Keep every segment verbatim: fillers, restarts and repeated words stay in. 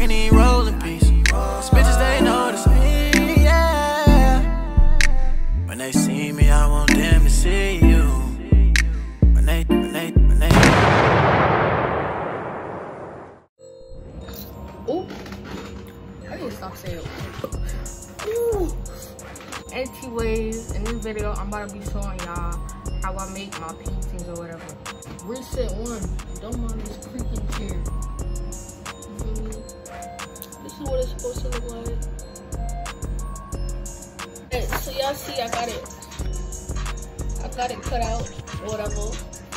can even roll in peace. These bitches, they notice me, yeah. When they see me, I want them to see you. When they, when they, when they. Ooh, I need to stop saying ooh. Anyways, in this video, I'm about to be showing y'all how I make my paintings or whatever. Reset one. Don't mind this creaking chair. You feel me? This is what it's supposed to look like. Hey, so y'all see, I got it. I got it cut out or whatever.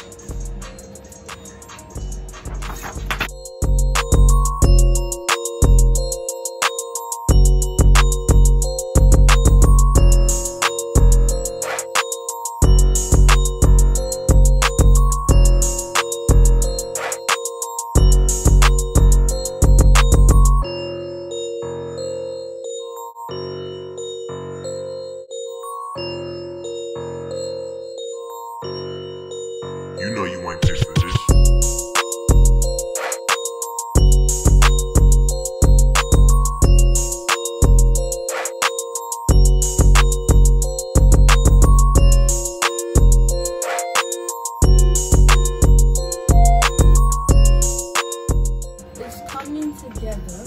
You know you ain't pissed for this. It's coming together.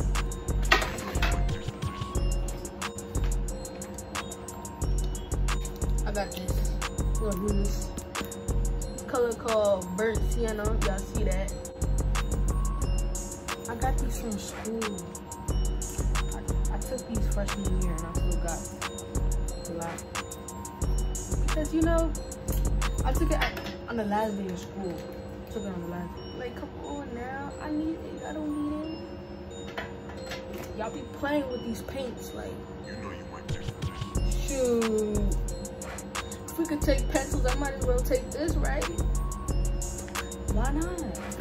I got this. We're gonna do this. Color called burnt sienna. Y'all see that? I got these from school. I, I took these freshman year and I still got a lot. Because you know, I took it on the last day of school. I took it on the last day. Like, come on now. I need it. I don't need it. Y'all be playing with these paints. Like, You know you ain't pissed for this. shoot. If we could take pencils, I might as well take this, right? Why not?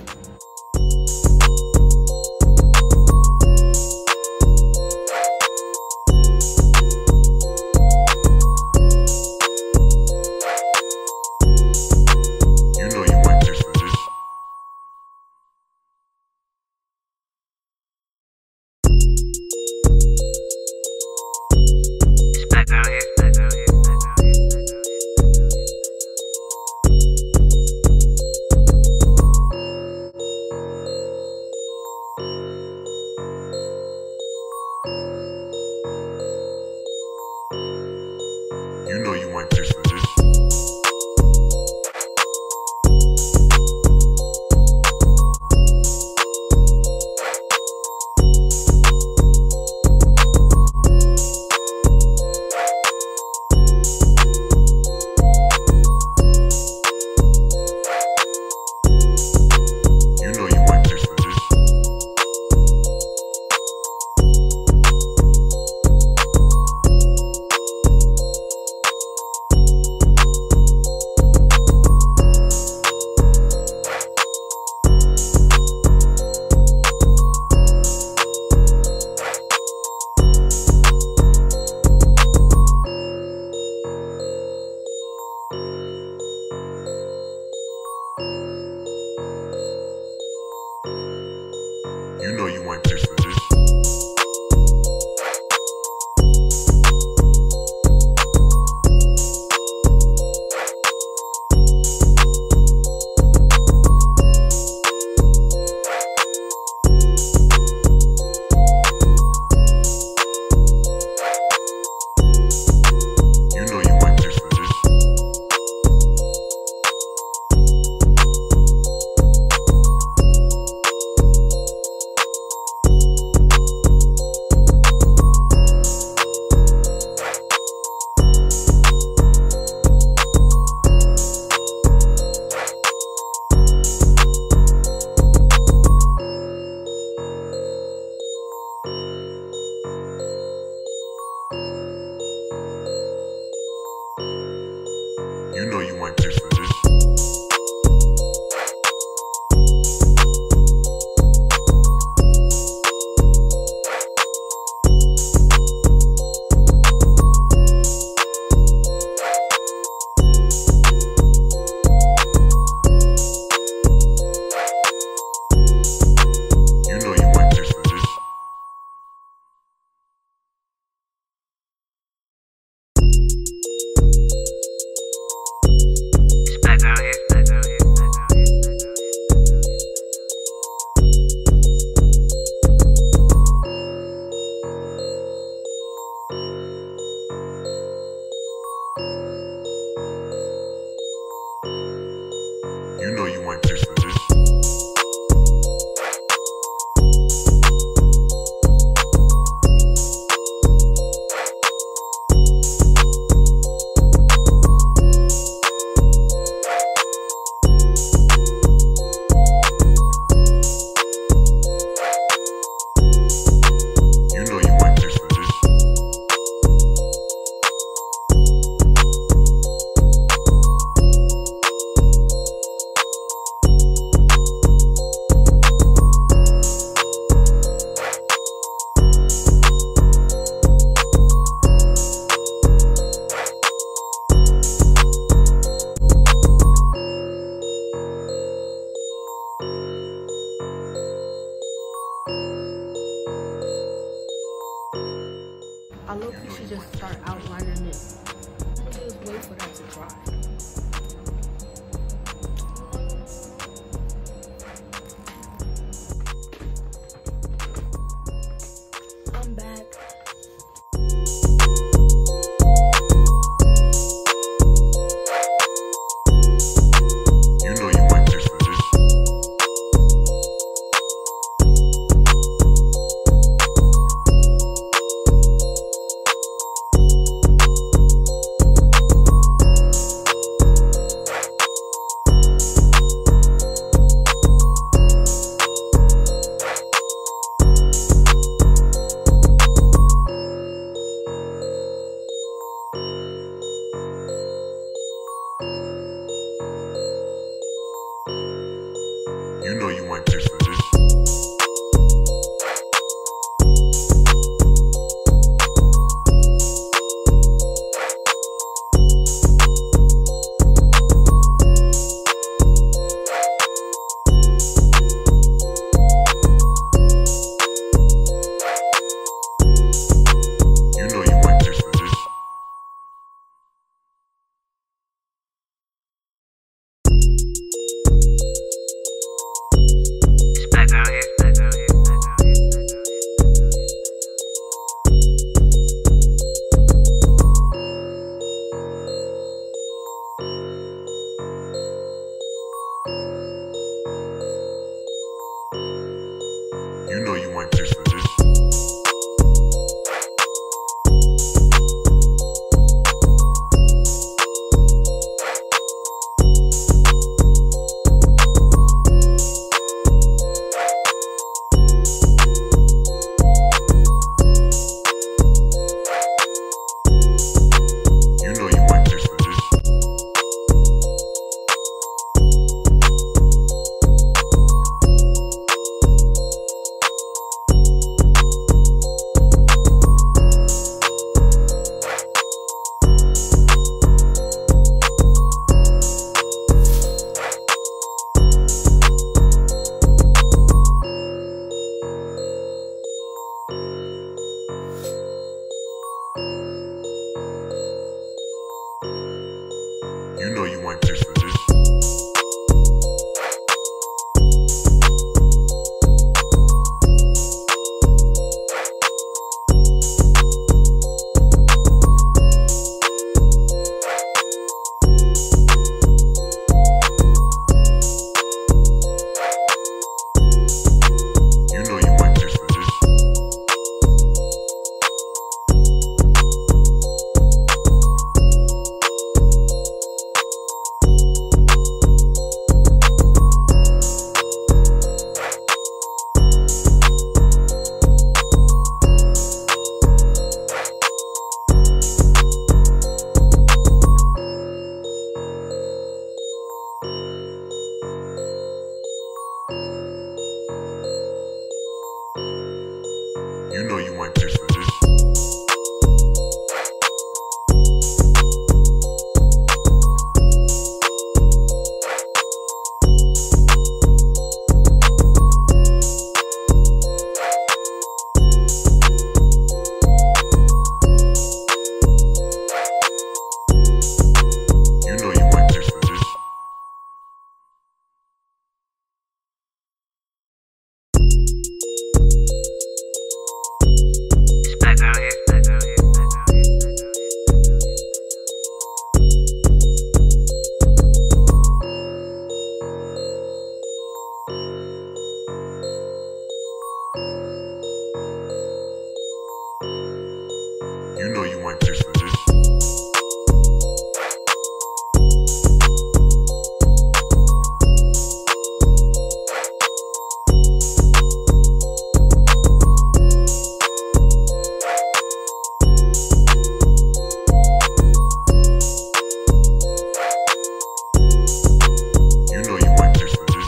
You know you ain't pissed for this. Back down here, back down here, back down here, back down here. might this for this. You know you might this for this. Back out here, back out here, back out here, back out here. You know you might this for this. You know you might this for this. You know you might this for this. You know you might this for this. You know you might this for this. You know you might this for this. Back out here, back out here, back out here, back out here, back out You know you might this for this. You know you might this for this.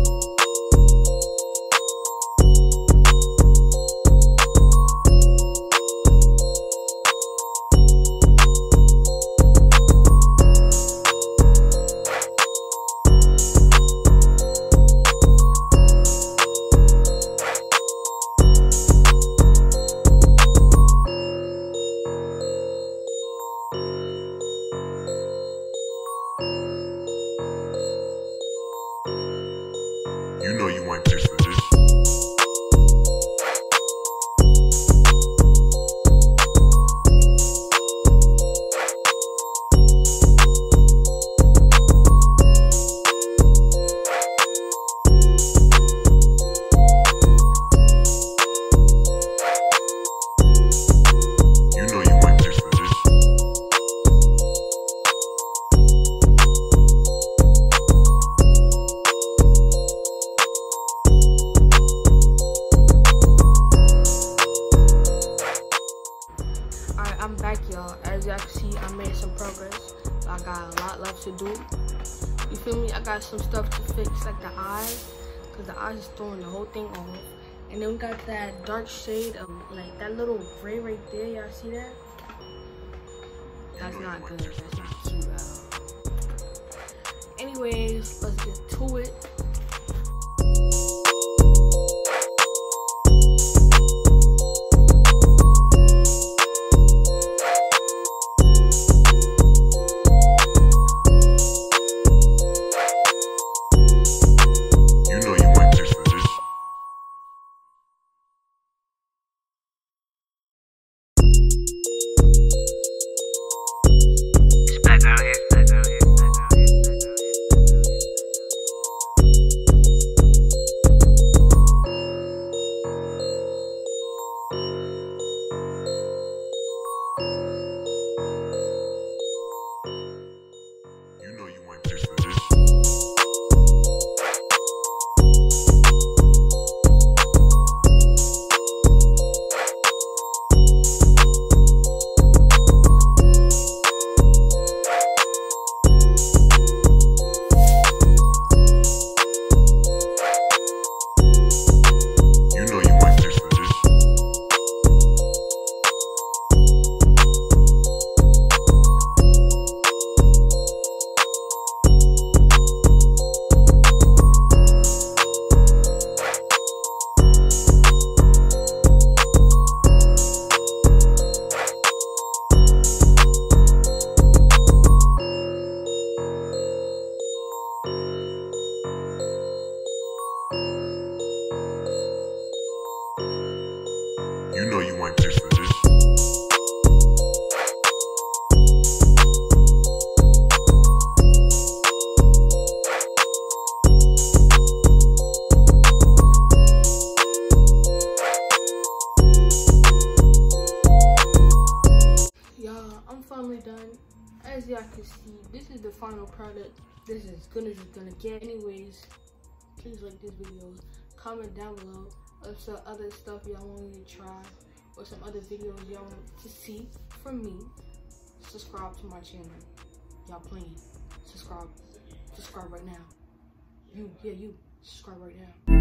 You know you might this for this. You know you might this for this. I'm back, y'all. As y'all can see, I made some progress. But I got a lot left to do. You feel me? I got some stuff to fix, like the eyes. because the eyes is throwing the whole thing off. And then we got that dark shade of like that little gray right there. Y'all see that? That's not good. That's not cute at all. Anyways, let's get to it. You know you ain't pissed for this. Y'all, I'm finally done. As y'all can see, this is the final product. This is as good as it's gonna get. Anyways, please like this video. Comment down below of some other stuff y'all want me to try, or some other videos y'all want to see from me. Subscribe to my channel. Y'all playing. Subscribe. Subscribe right now. You, yeah, you. Subscribe right now.